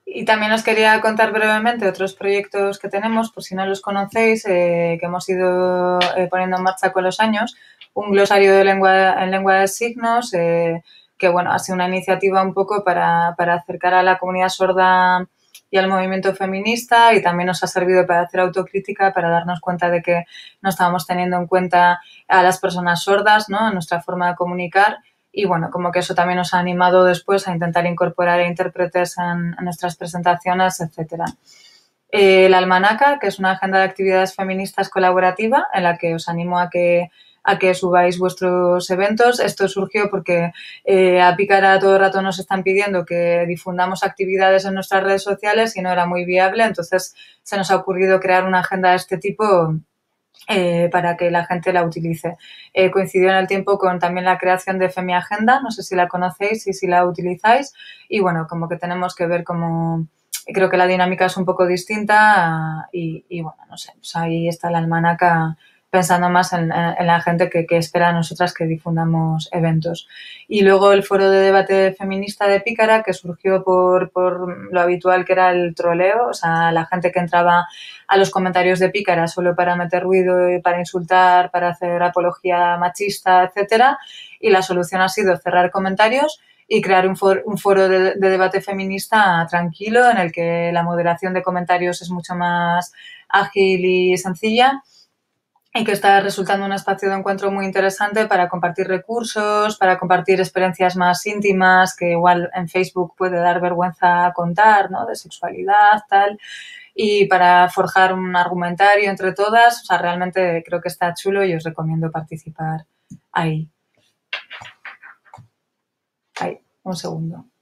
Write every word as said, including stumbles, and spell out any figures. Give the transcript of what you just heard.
Y también os quería contar brevemente otros proyectos que tenemos, por si no los conocéis, eh, que hemos ido eh, poniendo en marcha con los años. Un glosario de lengua, en lengua de signos, eh, que bueno, ha sido una iniciativa un poco para, para acercar a la comunidad sorda y al movimiento feminista, y también nos ha servido para hacer autocrítica, para darnos cuenta de que no estábamos teniendo en cuenta a las personas sordas, ¿no?, en nuestra forma de comunicar. Y bueno, como que eso también nos ha animado después a intentar incorporar a intérpretes en, en nuestras presentaciones, etcétera. Eh, la Almanaca, que es una agenda de actividades feministas colaborativa en la que os animo a que, a que subáis vuestros eventos. Esto surgió porque eh, a Pícara todo el rato nos están pidiendo que difundamos actividades en nuestras redes sociales y no era muy viable, entonces se nos ha ocurrido crear una agenda de este tipo Eh, para que la gente la utilice. Eh, coincidió en el tiempo con también la creación de Femi Agenda, no sé si la conocéis y si la utilizáis, y bueno, como que tenemos que ver cómo, creo que la dinámica es un poco distinta y, y bueno, no sé, pues ahí está la almanaca pensando más en, en la gente que, que espera a nosotras que difundamos eventos. Y luego el foro de debate feminista de Pícara, que surgió por, por lo habitual que era el troleo, o sea, la gente que entraba a los comentarios de Pícara solo para meter ruido y para insultar, para hacer apología machista, etcétera. Y la solución ha sido cerrar comentarios y crear un foro, un foro de, de debate feminista tranquilo, en el que la moderación de comentarios es mucho más ágil y sencilla, y que está resultando un espacio de encuentro muy interesante para compartir recursos, para compartir experiencias más íntimas que igual en Facebook puede dar vergüenza contar, ¿no?, de sexualidad, tal, y para forjar un argumentario entre todas. O sea, realmente creo que está chulo y os recomiendo participar ahí. Ahí, un segundo.